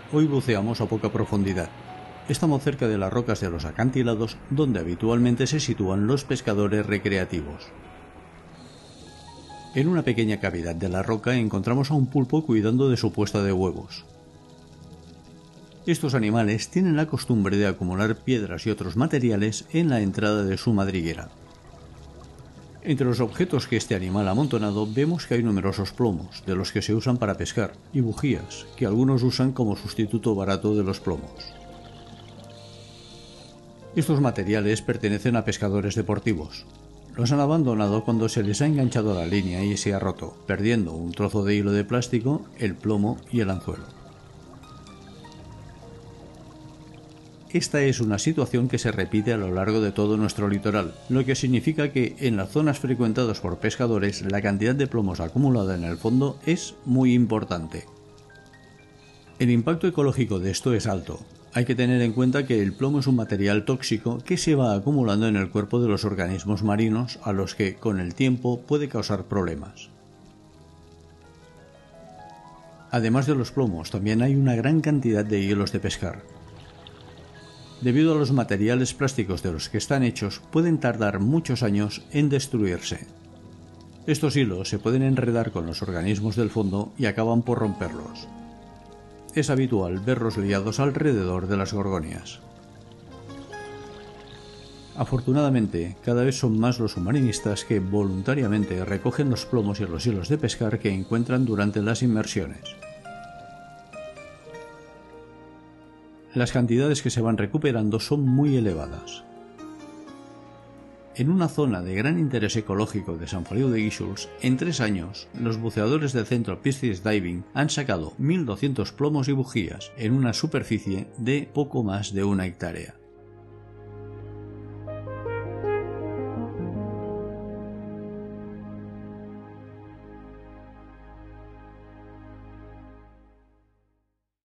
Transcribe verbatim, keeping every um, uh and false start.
Hoy buceamos a poca profundidad. Estamos cerca de las rocas de los acantilados, donde habitualmente se sitúan los pescadores recreativos. En una pequeña cavidad de la roca encontramos a un pulpo cuidando de su puesta de huevos. Estos animales tienen la costumbre de acumular piedras y otros materiales en la entrada de su madriguera. Entre los objetos que este animal ha amontonado vemos que hay numerosos plomos, de los que se usan para pescar, y bujías, que algunos usan como sustituto barato de los plomos. Estos materiales pertenecen a pescadores deportivos. Los han abandonado cuando se les ha enganchado la línea y se ha roto, perdiendo un trozo de hilo de plástico, el plomo y el anzuelo. Esta es una situación que se repite a lo largo de todo nuestro litoral, lo que significa que en las zonas frecuentadas por pescadores la cantidad de plomos acumulada en el fondo es muy importante. El impacto ecológico de esto es alto. Hay que tener en cuenta que el plomo es un material tóxico que se va acumulando en el cuerpo de los organismos marinos, a los que con el tiempo puede causar problemas. Además de los plomos, también hay una gran cantidad de hielos de pescar. Debido a los materiales plásticos de los que están hechos, pueden tardar muchos años en destruirse. Estos hilos se pueden enredar con los organismos del fondo y acaban por romperlos. Es habitual verlos liados alrededor de las gorgonias. Afortunadamente, cada vez son más los submarinistas que voluntariamente recogen los plomos y los hilos de pescar que encuentran durante las inmersiones. Las cantidades que se van recuperando son muy elevadas. En una zona de gran interés ecológico de Sant Feliu de Guíxols, en tres años, los buceadores del centro Piscis Diving han sacado mil doscientos plomos y bujías en una superficie de poco más de una hectárea.